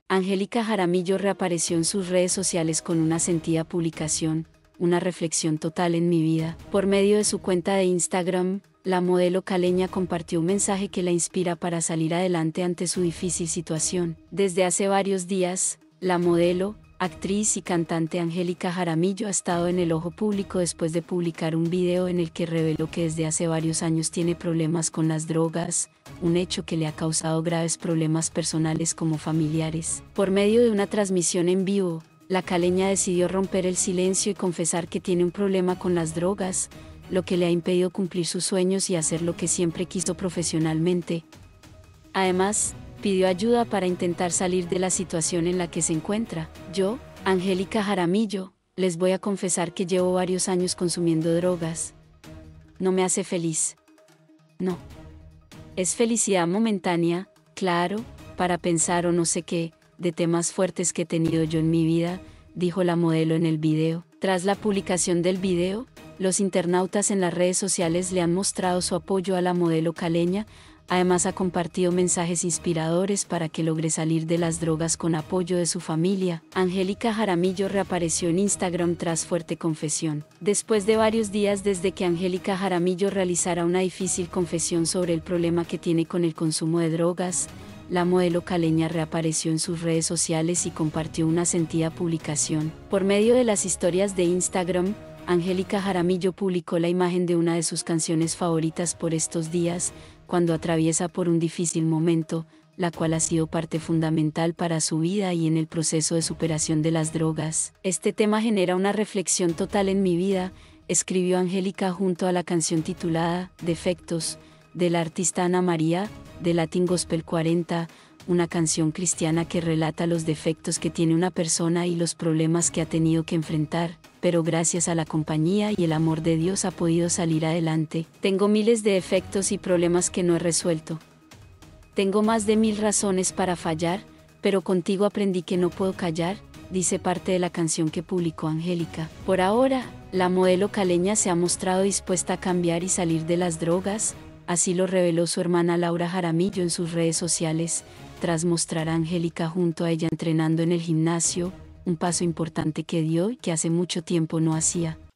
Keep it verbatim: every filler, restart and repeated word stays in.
Angélica Jaramillo reapareció en sus redes sociales con una sentida publicación, una reflexión total en mi vida. Por medio de su cuenta de Instagram, la modelo caleña compartió un mensaje que la inspira para salir adelante ante su difícil situación. Desde hace varios días, la modelo, actriz y cantante Angélica Jaramillo ha estado en el ojo público después de publicar un video en el que reveló que desde hace varios años tiene problemas con las drogas, un hecho que le ha causado graves problemas personales como familiares. Por medio de una transmisión en vivo, la caleña decidió romper el silencio y confesar que tiene un problema con las drogas, lo que le ha impedido cumplir sus sueños y hacer lo que siempre quiso profesionalmente. Además, pidió ayuda para intentar salir de la situación en la que se encuentra. Yo, Angélica Jaramillo, les voy a confesar que llevo varios años consumiendo drogas. No me hace feliz. No. Es felicidad momentánea, claro, para pensar o no sé qué, de temas fuertes que he tenido yo en mi vida, dijo la modelo en el video. Tras la publicación del video, los internautas en las redes sociales le han mostrado su apoyo a la modelo caleña. Además ha compartido mensajes inspiradores para que logre salir de las drogas con apoyo de su familia. Angélica Jaramillo reapareció en Instagram tras fuerte confesión. Después de varios días desde que Angélica Jaramillo realizara una difícil confesión sobre el problema que tiene con el consumo de drogas, la modelo caleña reapareció en sus redes sociales y compartió una sentida publicación. Por medio de las historias de Instagram, Angélica Jaramillo publicó la imagen de una de sus canciones favoritas por estos días, cuando atraviesa por un difícil momento, la cual ha sido parte fundamental para su vida y en el proceso de superación de las drogas. Este tema genera una reflexión total en mi vida, escribió Angélica junto a la canción titulada Defectos, de la artista Ana María, de Latin Gospel cuarenta, una canción cristiana que relata los defectos que tiene una persona y los problemas que ha tenido que enfrentar, pero gracias a la compañía y el amor de Dios ha podido salir adelante. Tengo miles de defectos y problemas que no he resuelto. Tengo más de mil razones para fallar, pero contigo aprendí que no puedo callar, dice parte de la canción que publicó Angélica. Por ahora, la modelo caleña se ha mostrado dispuesta a cambiar y salir de las drogas, así lo reveló su hermana Laura Jaramillo en sus redes sociales, tras mostrar a Angélica junto a ella entrenando en el gimnasio, un paso importante que dio y que hace mucho tiempo no hacía.